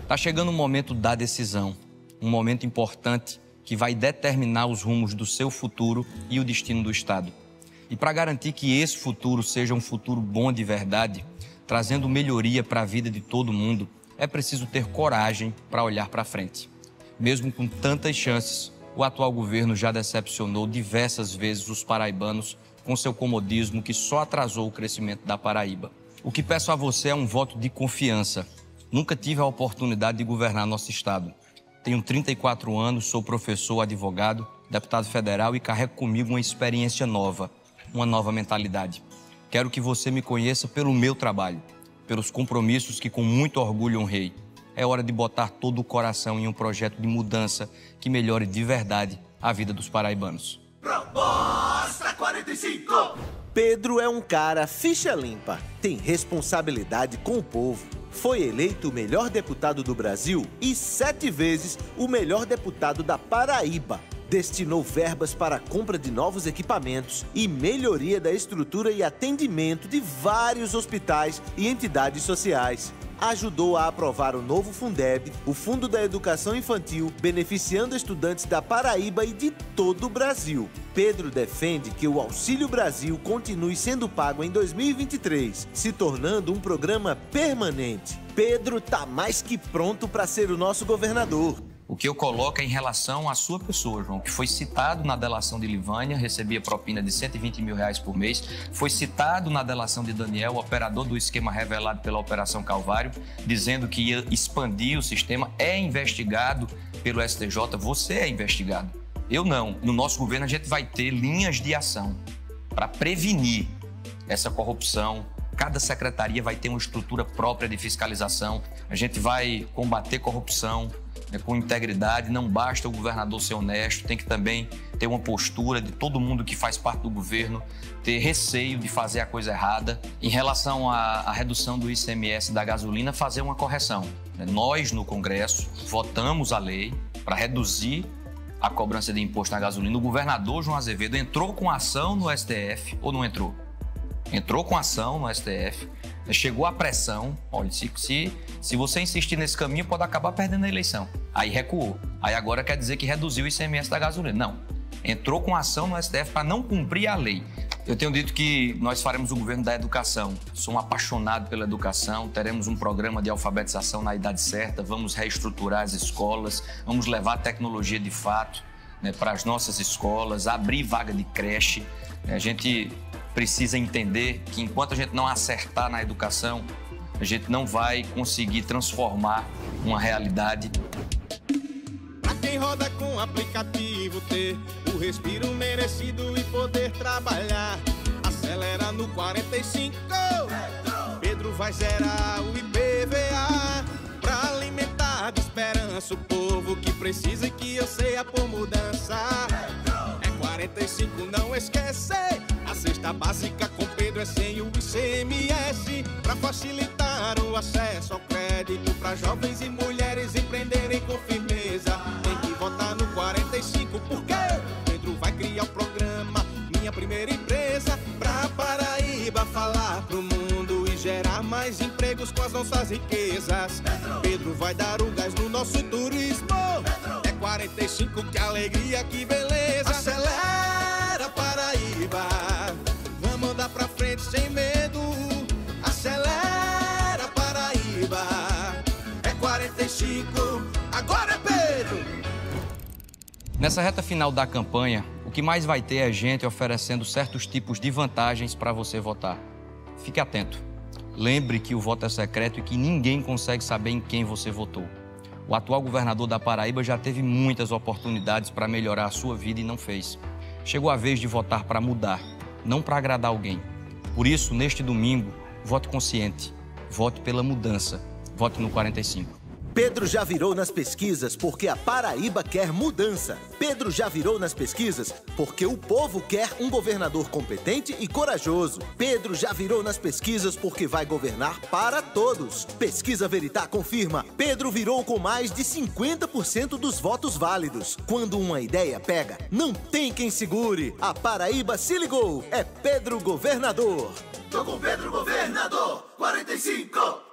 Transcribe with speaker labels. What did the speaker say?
Speaker 1: Está chegando o momento da decisão, um momento importante que vai determinar os rumos do seu futuro e o destino do Estado. E para garantir que esse futuro seja um futuro bom de verdade, trazendo melhoria para a vida de todo mundo, é preciso ter coragem para olhar para frente. Mesmo com tantas chances, o atual governo já decepcionou diversas vezes os paraibanos com seu comodismo que só atrasou o crescimento da Paraíba. O que peço a você é um voto de confiança. Nunca tive a oportunidade de governar nosso estado. Tenho 34 anos, sou professor, advogado, deputado federal e carrego comigo uma experiência nova, uma nova mentalidade. Quero que você me conheça pelo meu trabalho, pelos compromissos que com muito orgulho honrei. É hora de botar todo o coração em um projeto de mudança que melhore de verdade a vida dos paraibanos.
Speaker 2: Proposta 45!
Speaker 3: Pedro é um cara ficha limpa, tem responsabilidade com o povo. Foi eleito o melhor deputado do Brasil e 7 vezes o melhor deputado da Paraíba. Destinou verbas para a compra de novos equipamentos e melhoria da estrutura e atendimento de vários hospitais e entidades sociais. Ajudou a aprovar o novo Fundeb, o Fundo da Educação Infantil, beneficiando estudantes da Paraíba e de todo o Brasil. Pedro defende que o Auxílio Brasil continue sendo pago em 2023, se tornando um programa permanente. Pedro tá mais que pronto para ser o nosso governador.
Speaker 1: O que eu coloco é em relação à sua pessoa, João, que foi citado na delação de Livânia, recebia propina de R$120 mil por mês, foi citado na delação de Daniel, operador do esquema revelado pela Operação Calvário, dizendo que ia expandir o sistema, é investigado pelo STJ, você é investigado. Eu não. No nosso governo a gente vai ter linhas de ação para prevenir essa corrupção. Cada secretaria vai ter uma estrutura própria de fiscalização, a gente vai combater corrupção, com integridade. Não basta o governador ser honesto, tem que também ter uma postura de todo mundo que faz parte do governo, ter receio de fazer a coisa errada. Em relação à redução do ICMS da gasolina, fazer uma correção. Nós, no Congresso, votamos a lei para reduzir a cobrança de imposto na gasolina. O governador João Azevedo entrou com ação no STF ou não entrou? Entrou com ação no STF, chegou a pressão, olha, se você insistir nesse caminho, pode acabar perdendo a eleição. Aí recuou. Aí agora quer dizer que reduziu o ICMS da gasolina. Não. Entrou com ação no STF para não cumprir a lei. Eu tenho dito que nós faremos o governo da educação. Sou um apaixonado pela educação, teremos um programa de alfabetização na idade certa, vamos reestruturar as escolas, vamos levar tecnologia de fato, para as nossas escolas, abrir vaga de creche. A gente precisa entender que enquanto a gente não acertar na educação, a gente não vai conseguir transformar uma realidade.
Speaker 4: Pra quem roda com aplicativo, ter o respiro merecido e poder trabalhar, acelera no 45. Pedro vai zerar o IPVA pra alimentar de esperança o povo que precisa e que eu sei é por mudança. É 45, não esquece. A cesta básica com Pedro é sem o ICMS, pra facilitar o acesso ao crédito, pra jovens e mulheres empreenderem com firmeza. Tem que votar no 45, porque Pedro vai criar o programa Minha Primeira Empresa, pra Paraíba falar pro mundo e gerar mais empregos com as nossas riquezas. Pedro vai dar o gás no nosso turismo. É 45, que alegria, que beleza. Acelera, Paraíba, vamos andar pra frente sem medo. Acelera, Paraíba, é 45, agora é Pedro.
Speaker 1: Nessa reta final da campanha, o que mais vai ter é gente oferecendo certos tipos de vantagens para você votar. Fique atento. Lembre que o voto é secreto e que ninguém consegue saber em quem você votou. O atual governador da Paraíba já teve muitas oportunidades para melhorar a sua vida e não fez. Chegou a vez de votar para mudar, não para agradar alguém. Por isso, neste domingo, vote consciente, vote pela mudança, vote no 45.
Speaker 3: Pedro já virou nas pesquisas porque a Paraíba quer mudança. Pedro já virou nas pesquisas porque o povo quer um governador competente e corajoso. Pedro já virou nas pesquisas porque vai governar para todos. Pesquisa Veritá confirma: Pedro virou com mais de 50% dos votos válidos. Quando uma ideia pega, não tem quem segure. A Paraíba se ligou. É Pedro governador.
Speaker 2: Tô com Pedro governador, 45.